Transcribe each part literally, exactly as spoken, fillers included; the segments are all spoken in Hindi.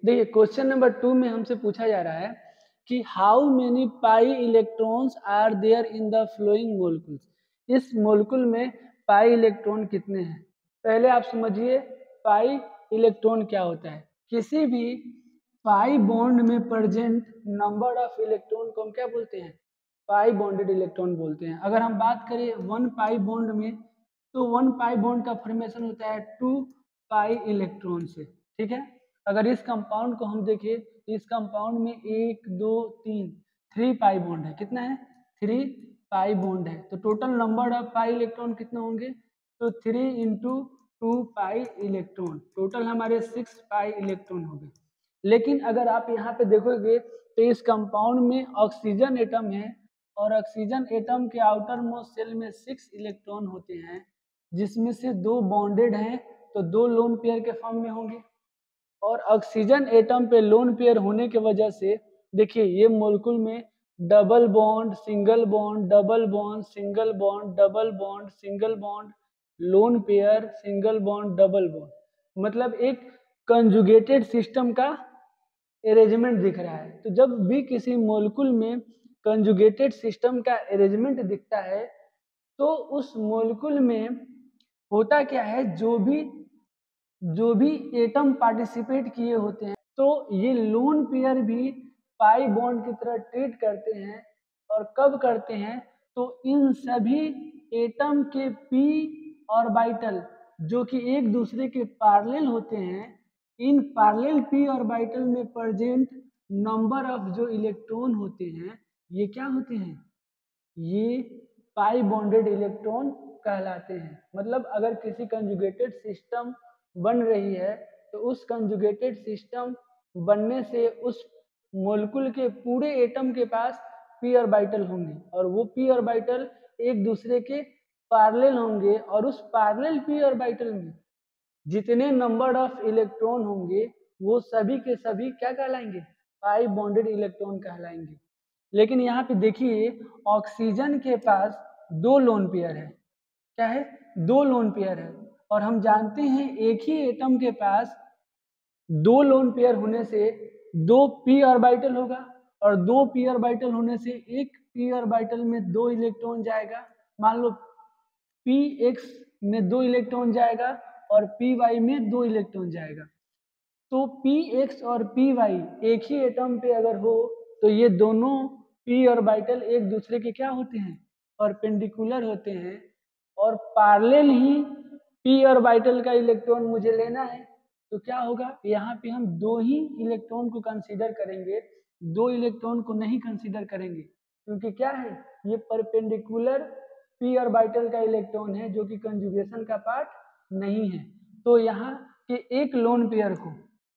देखिए क्वेश्चन नंबर टू में हमसे पूछा जा रहा है कि how many pi electrons are there in the following molecules. इस मोलिक्यूल में पाई इलेक्ट्रॉन कितने हैं। पहले आप समझिए पाई इलेक्ट्रॉन क्या होता है। किसी भी पाई बॉन्ड में प्रेजेंट नंबर ऑफ इलेक्ट्रॉन को हम क्या बोलते हैं, पाई बॉन्डेड इलेक्ट्रॉन बोलते हैं। अगर हम बात करें वन पाई बॉन्ड में, तो वन पाई बॉन्ड का फॉर्मेशन होता है टू पाई इलेक्ट्रॉन से, ठीक है। अगर इस कंपाउंड को हम देखें तो इस कंपाउंड में एक दो तीन थ्री पाई बॉन्ड है। कितना है, थ्री पाई बॉन्ड है। तो total number of pi electron कितने होंगे, तो three into two pi electron, total हमारे सिक्स पाई इलेक्ट्रॉन हो गए। लेकिन अगर आप यहाँ पे देखोगे तो इस कंपाउंड में ऑक्सीजन एटम है और ऑक्सीजन एटम के आउटर मोस्ट सेल में सिक्स इलेक्ट्रॉन होते हैं, जिसमें से दो बॉन्डेड हैं तो दो लोन पेयर के फॉर्म में होंगे। और ऑक्सीजन एटम पे लोन पेयर होने की वजह से देखिए ये मोलिक्यूल में double bond single bond double bond single bond double bond single bond lone pair single bond double bond, मतलब एक कंजुगेटेड सिस्टम का अरेंजमेंट दिख रहा है। तो जब भी किसी मोलिक्यूल में कंजुगेटेड सिस्टम का अरेंजमेंट दिखता है तो उस मोलिक्यूल में होता क्या है, जो भी जो भी एटम पार्टिसिपेट किए होते हैं तो ये लोन पेयर भी पाई बॉन्ड की तरह ट्रीट करते हैं। और कब करते हैं, तो इन सभी एटम के पी ऑर्बिटल जो कि एक दूसरे के पैरेलल होते हैं, इन पैरेलल पी ऑर्बिटल में प्रेजेंट नंबर ऑफ जो इलेक्ट्रॉन होते हैं ये क्या होते हैं, ये पाई बॉन्डेड इलेक्ट्रॉन कहलाते हैं। मतलब अगर किसी कंजुगेटेड सिस्टम बन रही है तो उस कंजुगेटेड सिस्टम बनने से उस मोलिक्यूल के पूरे एटम के पास पी ऑर्बिटल होंगे और वो पी ऑर्बिटल एक दूसरे के पैरेलल होंगे और उस पैरेलल पी ऑर्बिटल में जितने नंबर ऑफ इलेक्ट्रॉन होंगे वो सभी के सभी क्या कहलाएंगे, पाई बॉन्डेड इलेक्ट्रॉन कहलाएंगे। लेकिन यहाँ पे देखिए ऑक्सीजन के पास दो लोन पेयर है, क्या है, दो लोन पेयर है। और हम जानते हैं एक ही एटम के पास दो लोन पेयर होने से दो पी ऑर्बिटल होगा और दो पी ऑर्बिटल होने से एक पी ऑर्बिटल में दो इलेक्ट्रॉन जाएगा। मान लो पी एक्स में दो इलेक्ट्रॉन जाएगा और पी वाई में दो इलेक्ट्रॉन जाएगा। तो पी एक्स और पी वाई एक ही एटम पे अगर हो तो ये दोनों पी ऑर्बिटल एक दूसरे के क्या होते हैं, परपेंडिकुलर होते हैं। और पैरेलल ही पी ऑर्बिटल का इलेक्ट्रॉन मुझे लेना है तो क्या होगा, यहाँ पे हम दो ही इलेक्ट्रॉन को कंसीडर करेंगे, दो इलेक्ट्रॉन को नहीं कंसीडर करेंगे क्योंकि क्या है, ये परपेंडिकुलर पी ऑर्बिटल का इलेक्ट्रॉन है जो कि कंजुगेशन का पार्ट नहीं है। तो यहाँ के एक लोन पेयर को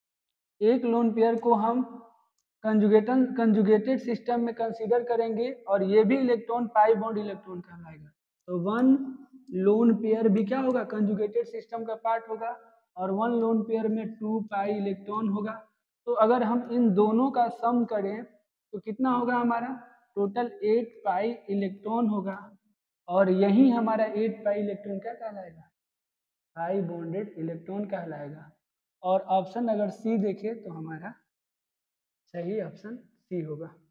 एक लोन पेयर को हम कंजुगेटन कंजुगेटेड सिस्टम में कंसीडर करेंगे और ये भी इलेक्ट्रॉन पाई बॉन्ड इलेक्ट्रॉन कहलाएगा। तो वन लोन पेयर भी क्या होगा, कंजुगेटेड सिस्टम का पार्ट होगा और वन लोन पेयर में टू पाई इलेक्ट्रॉन होगा। तो अगर हम इन दोनों का सम करें तो कितना होगा हमारा, टोटल एट पाई इलेक्ट्रॉन होगा। और यही हमारा एट पाई इलेक्ट्रॉन क्या कहलाएगा, पाई बॉन्डेड इलेक्ट्रॉन कहलाएगा। और ऑप्शन अगर सी देखें तो हमारा सही ऑप्शन सी होगा।